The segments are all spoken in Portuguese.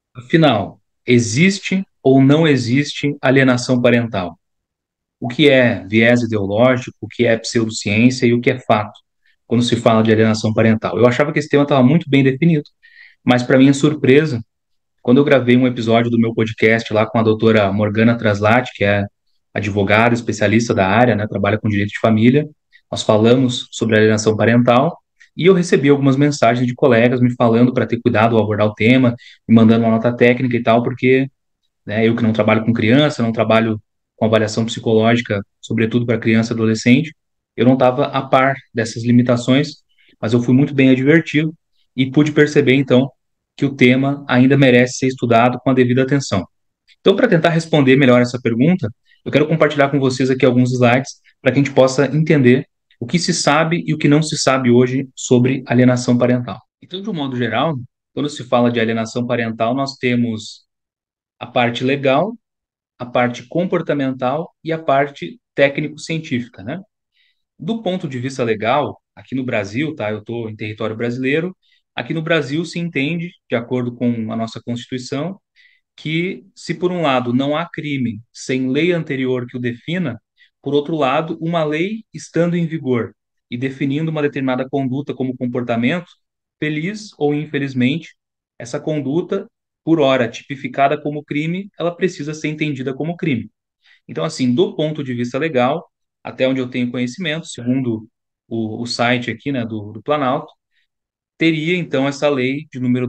Afinal, existe ou não existe alienação parental? O que é viés ideológico, o que é pseudociência e o que é fato quando se fala de alienação parental? Eu achava que esse tema estava muito bem definido, mas para minha surpresa, quando eu gravei um episódio do meu podcast lá com a doutora Morgana Traslati, que é advogada, especialista da área, né, trabalha com direito de família, nós falamos sobre alienação parental e eu recebi algumas mensagens de colegas me falando para ter cuidado ao abordar o tema, me mandando uma nota técnica e tal, porque eu que não trabalho com criança, não trabalho com avaliação psicológica, sobretudo para criança e adolescente, eu não estava a par dessas limitações, mas eu fui muito bem advertido e pude perceber, então, que o tema ainda merece ser estudado com a devida atenção. Então, para tentar responder melhor essa pergunta, eu quero compartilhar com vocês aqui alguns slides para que a gente possa entender o que se sabe e o que não se sabe hoje sobre alienação parental. Então, de um modo geral, quando se fala de alienação parental, nós temos a parte legal, a parte comportamental e a parte técnico-científica, né? Do ponto de vista legal, aqui no Brasil, tá? Eu estou em território brasileiro. Aqui no Brasil se entende, de acordo com a nossa Constituição, que se por um lado não há crime sem lei anterior que o defina, por outro lado, uma lei estando em vigor e definindo uma determinada conduta como comportamento, feliz ou infelizmente, essa conduta, por ora tipificada como crime, ela precisa ser entendida como crime. Então, assim, do ponto de vista legal, até onde eu tenho conhecimento, segundo o site aqui, né, do Planalto, teria então essa lei de número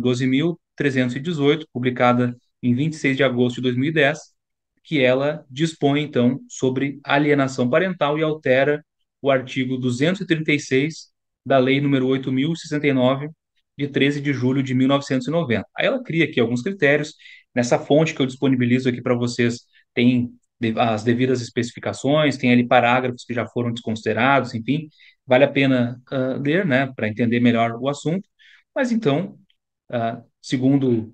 12.318, publicada em 26 de agosto de 2010, que ela dispõe então sobre alienação parental e altera o artigo 236 da lei número 8.069 de 13 de julho de 1990. Aí ela cria aqui alguns critérios. Nessa fonte que eu disponibilizo aqui para vocês, tem as devidas especificações, tem ali parágrafos que já foram desconsiderados, enfim, vale a pena ler, né, para entender melhor o assunto. Mas então, segundo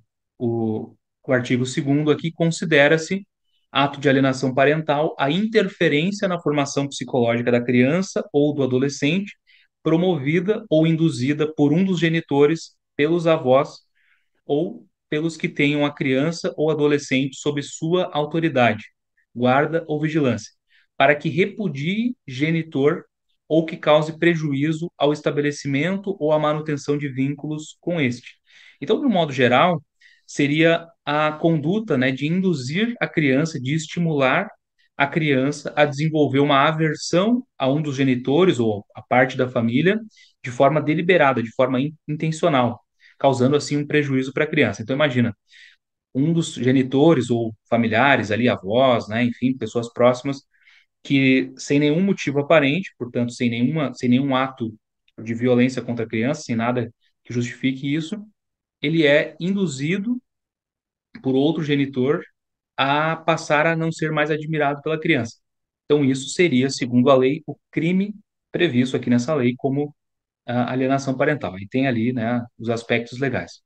o artigo 2º aqui, considera-se ato de alienação parental a interferência na formação psicológica da criança ou do adolescente, promovida ou induzida por um dos genitores, pelos avós ou pelos que tenham a criança ou adolescente sob sua autoridade, guarda ou vigilância, para que repudie genitor ou que cause prejuízo ao estabelecimento ou à manutenção de vínculos com este. Então, de um modo geral, seria a conduta, né, de induzir a criança, de estimular a criança a desenvolver uma aversão a um dos genitores ou a parte da família de forma deliberada, de forma intencional, causando assim um prejuízo para a criança. Então imagina, um dos genitores ou familiares ali, avós, né, enfim, pessoas próximas, que sem nenhum motivo aparente, portanto, sem nenhum ato de violência contra a criança, sem nada que justifique isso, ele é induzido por outro genitor a passar a não ser mais admirado pela criança. Então, isso seria, segundo a lei, o crime previsto aqui nessa lei como a alienação parental. E tem ali, né, os aspectos legais.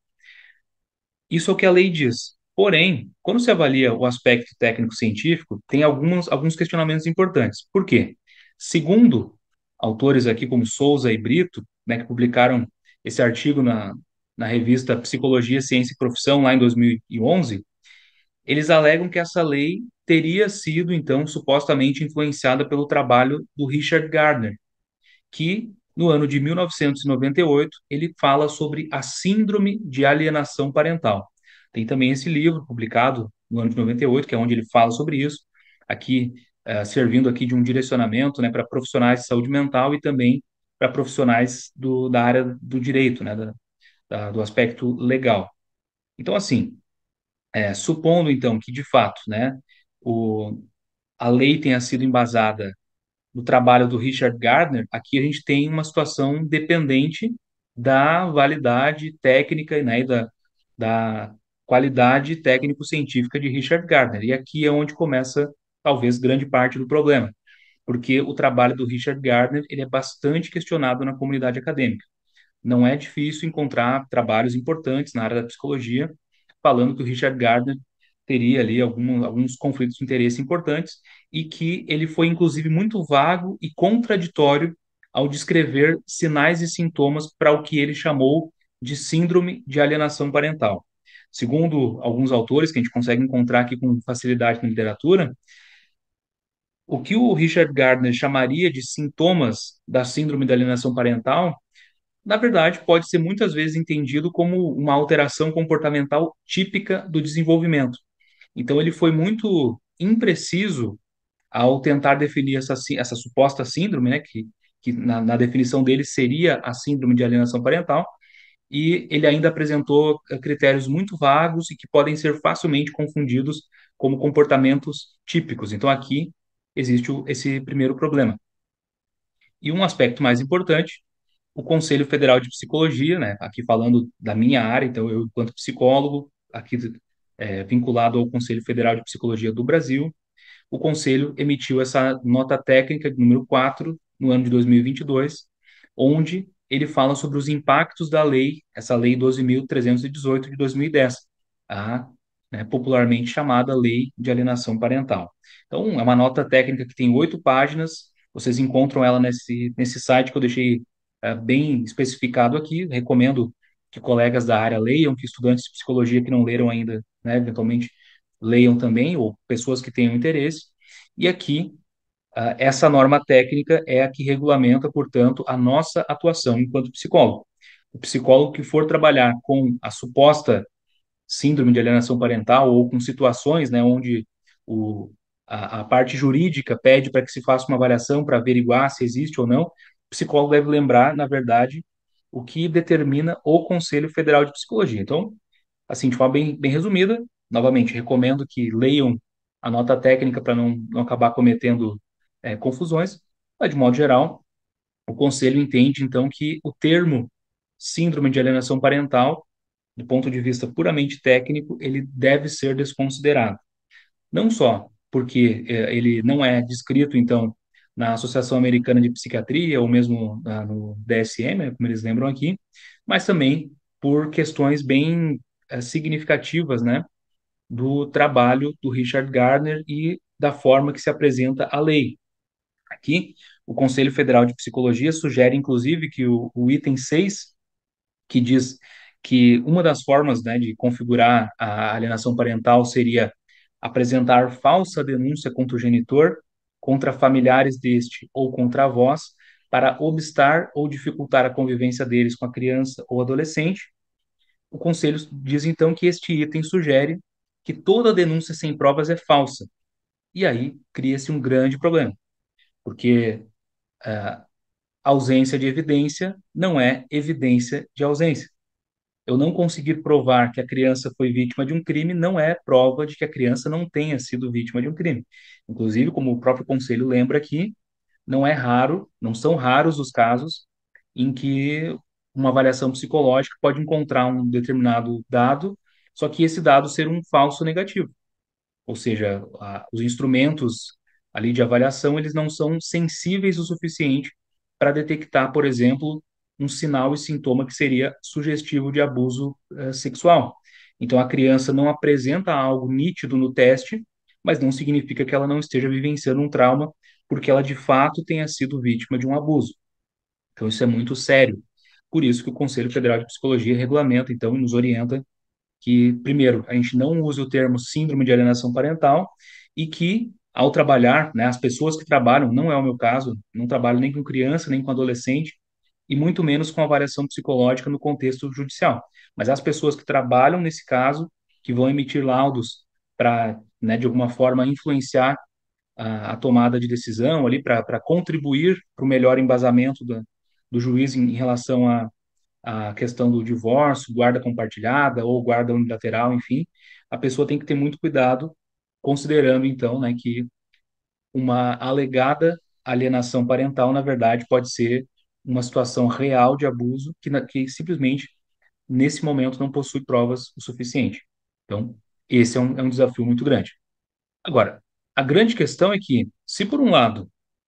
Isso é o que a lei diz. Porém, quando se avalia o aspecto técnico-científico, tem alguns questionamentos importantes. Por quê? Segundo autores aqui como Souza e Brito, né, que publicaram esse artigo na revista Psicologia, Ciência e Profissão, lá em 2011, eles alegam que essa lei teria sido, então, supostamente influenciada pelo trabalho do Richard Gardner, que no ano de 1998 ele fala sobre a síndrome de alienação parental. Tem também esse livro publicado no ano de 98, que é onde ele fala sobre isso, aqui servindo aqui de um direcionamento, né, para profissionais de saúde mental e também para profissionais da área do direito, né, do aspecto legal. Então, assim, supondo então que de fato, né, o, a lei tenha sido embasada no trabalho do Richard Gardner, aqui a gente tem uma situação dependente da validade técnica, né, e da qualidade técnico-científica de Richard Gardner. E aqui é onde começa, talvez, grande parte do problema, porque o trabalho do Richard Gardner ele é bastante questionado na comunidade acadêmica. Não é difícil encontrar trabalhos importantes na área da psicologia falando que o Richard Gardner teria ali alguns conflitos de interesse importantes e que ele foi, inclusive, muito vago e contraditório ao descrever sinais e sintomas para o que ele chamou de síndrome de alienação parental. Segundo alguns autores que a gente consegue encontrar aqui com facilidade na literatura, o que o Richard Gardner chamaria de sintomas da síndrome da alienação parental, na verdade, pode ser muitas vezes entendido como uma alteração comportamental típica do desenvolvimento. Então, ele foi muito impreciso ao tentar definir essa suposta síndrome, né, que na definição dele seria a síndrome de alienação parental, e ele ainda apresentou critérios muito vagos e que podem ser facilmente confundidos como comportamentos típicos. Então, aqui existe esse primeiro problema. E um aspecto mais importante, o Conselho Federal de Psicologia, né, aqui falando da minha área, então eu, enquanto psicólogo, aqui vinculado ao Conselho Federal de Psicologia do Brasil, o Conselho emitiu essa nota técnica número 4 no ano de 2022, onde ele fala sobre os impactos da lei, essa lei 12.318 de 2010, a, né, popularmente chamada Lei de Alienação Parental. Então, é uma nota técnica que tem 8 páginas, vocês encontram ela nesse site que eu deixei bem especificado aqui, recomendo que colegas da área leiam, que estudantes de psicologia que não leram ainda, né, eventualmente leiam também, ou pessoas que tenham interesse. E aqui, essa norma técnica é a que regulamenta, portanto, a nossa atuação enquanto psicólogo. O psicólogo que for trabalhar com a suposta síndrome de alienação parental ou com situações, né, onde a parte jurídica pede para que se faça uma avaliação para averiguar se existe ou não, o psicólogo deve lembrar, na verdade, o que determina o Conselho Federal de Psicologia. Então, assim, de forma bem resumida, novamente, recomendo que leiam a nota técnica para não acabar cometendo confusões, mas, de modo geral, o Conselho entende, então, que o termo síndrome de alienação parental, do ponto de vista puramente técnico, ele deve ser desconsiderado. Não só porque ele não é descrito, então, na Associação Americana de Psiquiatria ou mesmo no DSM, né, como eles lembram aqui, mas também por questões bem significativas, né, do trabalho do Richard Gardner e da forma que se apresenta a lei. Aqui, o Conselho Federal de Psicologia sugere, inclusive, que o item 6, que diz que uma das formas, né, de configurar a alienação parental seria apresentar falsa denúncia contra o genitor, contra familiares deste ou contra avós, para obstar ou dificultar a convivência deles com a criança ou adolescente. O Conselho diz então que este item sugere que toda denúncia sem provas é falsa. E aí cria-se um grande problema, porque ausência de evidência não é evidência de ausência. Eu não conseguir provar que a criança foi vítima de um crime não é prova de que a criança não tenha sido vítima de um crime. Inclusive, como o próprio conselho lembra aqui, não é raro, não são raros os casos em que uma avaliação psicológica pode encontrar um determinado dado, só que esse dado ser um falso negativo. Ou seja, os instrumentos ali de avaliação, eles não são sensíveis o suficiente para detectar, por exemplo, um sinal e sintoma que seria sugestivo de abuso sexual. Então, a criança não apresenta algo nítido no teste, mas não significa que ela não esteja vivenciando um trauma, porque ela de fato tenha sido vítima de um abuso. Então, isso é muito sério. Por isso que o Conselho Federal de Psicologia regulamenta, então, e nos orienta que, primeiro, a gente não use o termo síndrome de alienação parental e que, ao trabalhar, né, as pessoas que trabalham, não é o meu caso, não trabalho nem com criança, nem com adolescente, e muito menos com avaliação psicológica no contexto judicial. Mas as pessoas que trabalham nesse caso, que vão emitir laudos para, né, de alguma forma, influenciar a tomada de decisão ali, para contribuir para o melhor embasamento do juiz em relação a questão do divórcio, guarda compartilhada ou guarda unilateral, enfim, a pessoa tem que ter muito cuidado, considerando então, né, que uma alegada alienação parental, na verdade, pode ser uma situação real de abuso que simplesmente nesse momento não possui provas o suficiente. Então, esse é um desafio muito grande. Agora, a grande questão é que, se por um lado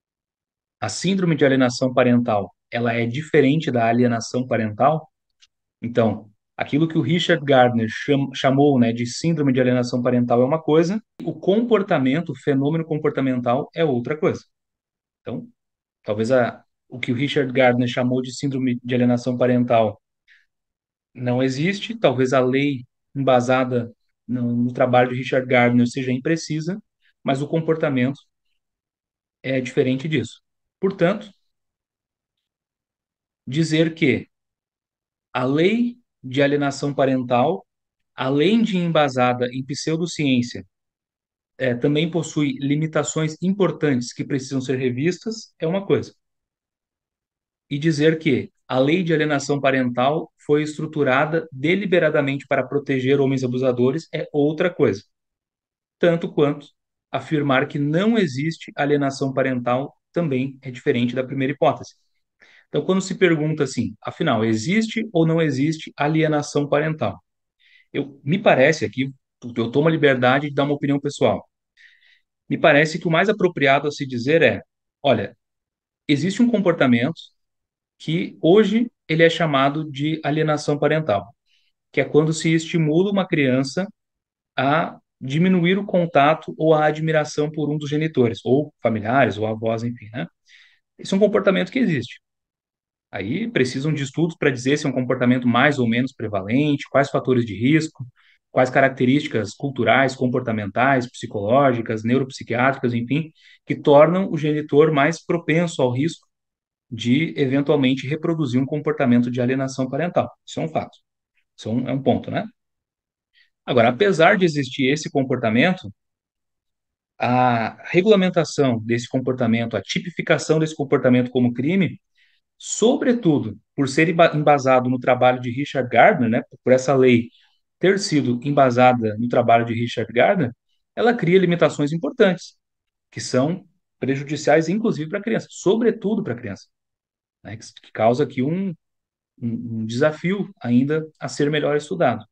a síndrome de alienação parental ela é diferente da alienação parental, então, aquilo que o Richard Gardner chamou, né, de síndrome de alienação parental é uma coisa, o comportamento, o fenômeno comportamental é outra coisa. Então, talvez o que o Richard Gardner chamou de síndrome de alienação parental não existe, talvez a lei embasada no trabalho de Richard Gardner seja imprecisa, mas o comportamento é diferente disso. Portanto, dizer que a lei de alienação parental, além de embasada em pseudociência, também possui limitações importantes que precisam ser revistas, é uma coisa. E dizer que a lei de alienação parental foi estruturada deliberadamente para proteger homens abusadores é outra coisa. Tanto quanto afirmar que não existe alienação parental também é diferente da primeira hipótese. Então, quando se pergunta assim, afinal, existe ou não existe alienação parental? Me parece aqui, eu tomo a liberdade de dar uma opinião pessoal. Me parece que o mais apropriado a se dizer é, olha, existe um comportamento que hoje ele é chamado de alienação parental, que é quando se estimula uma criança a diminuir o contato ou a admiração por um dos genitores, ou familiares, ou avós, enfim, né? Esse é um comportamento que existe. Aí precisam de estudos para dizer se é um comportamento mais ou menos prevalente, quais fatores de risco, quais características culturais, comportamentais, psicológicas, neuropsiquiátricas, enfim, que tornam o genitor mais propenso ao risco de eventualmente reproduzir um comportamento de alienação parental. Isso é um fato. Isso é um ponto, né? Agora, apesar de existir esse comportamento, a regulamentação desse comportamento, a tipificação desse comportamento como crime, sobretudo por ser embasado no trabalho de Richard Gardner, né, por essa lei ter sido embasada no trabalho de Richard Gardner, ela cria limitações importantes, que são prejudiciais, inclusive, para a criança, sobretudo para a criança, né, que causa aqui um desafio ainda a ser melhor estudado.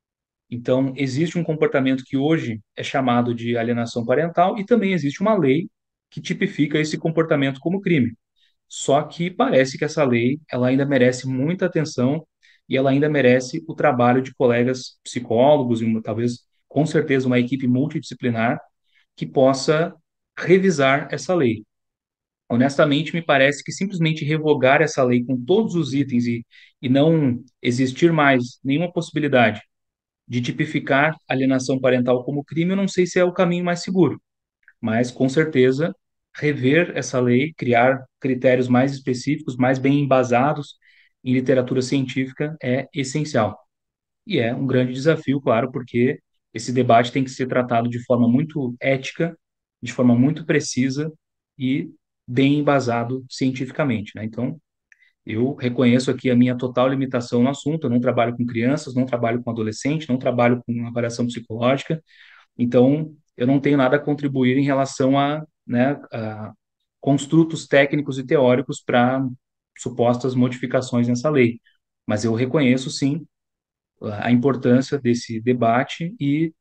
Então, existe um comportamento que hoje é chamado de alienação parental e também existe uma lei que tipifica esse comportamento como crime. Só que parece que essa lei ela ainda merece muita atenção e ela ainda merece o trabalho de colegas psicólogos e talvez, com certeza, uma equipe multidisciplinar que possa revisar essa lei. Honestamente, me parece que simplesmente revogar essa lei com todos os itens e não existir mais nenhuma possibilidade de tipificar alienação parental como crime, eu não sei se é o caminho mais seguro, mas com certeza rever essa lei, criar critérios mais específicos, mais bem embasados em literatura científica é essencial. E é um grande desafio, claro, porque esse debate tem que ser tratado de forma muito ética, de forma muito precisa e bem embasado cientificamente, né? Então, eu reconheço aqui a minha total limitação no assunto. Eu não trabalho com crianças, não trabalho com adolescente, não trabalho com avaliação psicológica. Então, eu não tenho nada a contribuir em relação a, né, a construtos técnicos e teóricos para supostas modificações nessa lei. Mas eu reconheço, sim, a importância desse debate e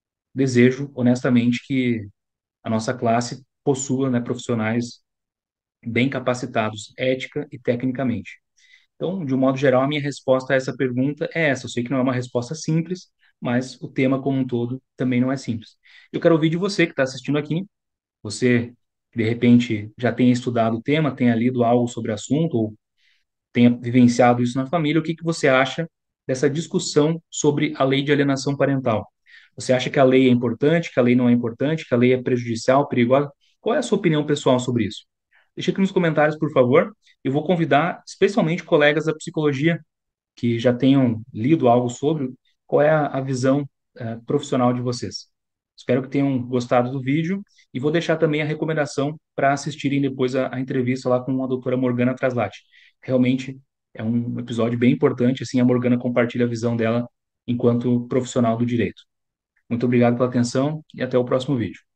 desejo, honestamente, que a nossa classe possua, né, profissionais bem capacitados ética e tecnicamente. Então, de um modo geral, a minha resposta a essa pergunta é essa. Eu sei que não é uma resposta simples, mas o tema como um todo também não é simples. Eu quero ouvir de você que está assistindo aqui. Você, de repente, já tenha estudado o tema, tenha lido algo sobre o assunto, ou tenha vivenciado isso na família. O que que você acha dessa discussão sobre a lei de alienação parental? Você acha que a lei é importante, que a lei não é importante, que a lei é prejudicial, perigosa? Qual é a sua opinião pessoal sobre isso? Deixa aqui nos comentários, por favor. Eu vou convidar especialmente colegas da psicologia que já tenham lido algo sobre, qual é a visão profissional de vocês. Espero que tenham gostado do vídeo e vou deixar também a recomendação para assistirem depois a entrevista lá com a doutora Morgana Traslati. Realmente é um episódio bem importante, assim, a Morgana compartilha a visão dela enquanto profissional do direito. Muito obrigado pela atenção e até o próximo vídeo.